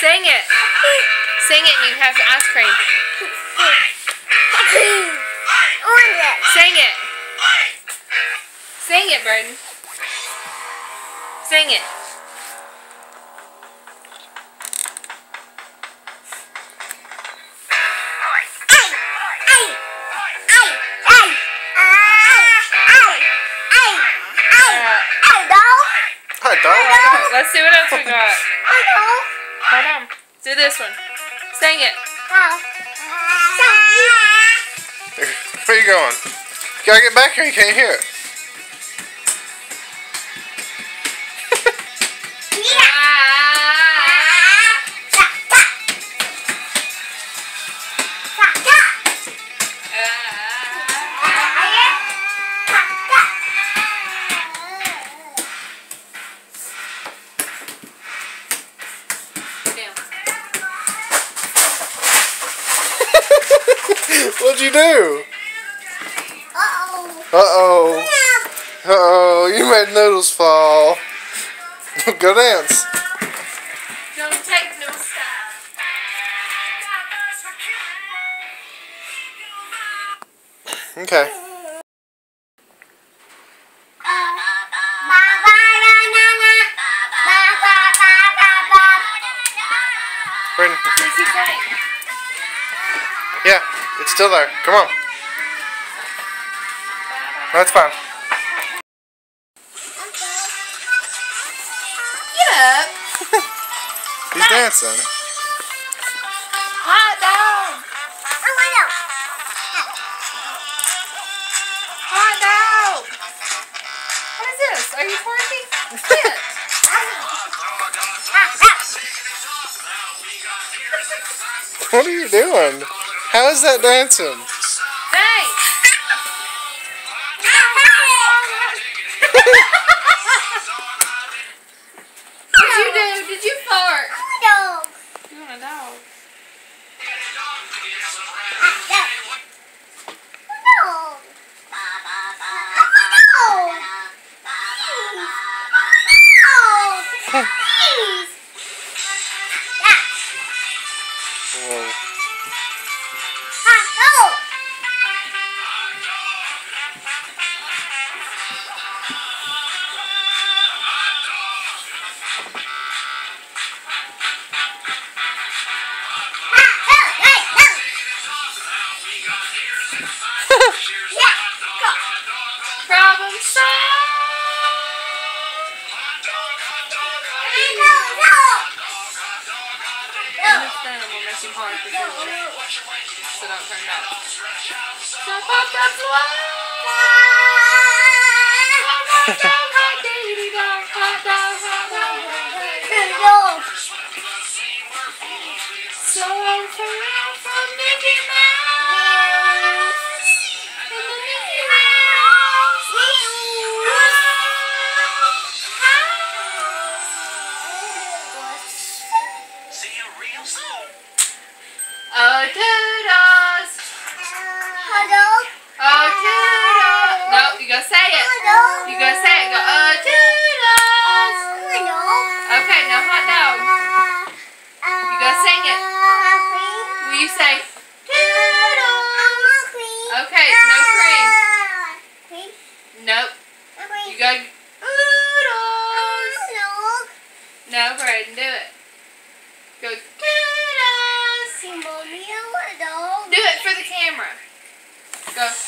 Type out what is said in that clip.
Sing it. Sing it and you have ice cream. Sing it. Sing it, Brayden. Sing it. Let's see what else we got. Hold on. Do this one. Sing it. Where you going? You gotta get back here, you can't hear it. What'd you do? Uh-oh. Uh-oh, you made Noodles fall. Go dance. Don't take no stuff. Okay. Brayden. Yeah, it's still there. Come on. That's fine. Get up. He's dancing. Hot dog. Hot dog. What is this? Are you twerking? Sit. What are you doing? How is that dancing? Thanks. What'd you do? Did you fart? You want a dog? Whoa. Problem solved. Understand I'm gonna make you hard for sure. So don't turn back. Jump up the floor. Hot dog, hot diggity dog. Hot dog, hot dog, hot dog. So I'm from Mickey Mouse. And the Mickey Mouse. See you real soon. Oh, toodles. Oh, toodles. No, you gotta say it. You gotta say it. Go, oh, toodles. Okay, no hot dog. You gotta sing it. Will you say toodles? Okay, no cream. Nope. You go toodles. No, Brayden, do it. Go toodles. Do it for the camera. Go.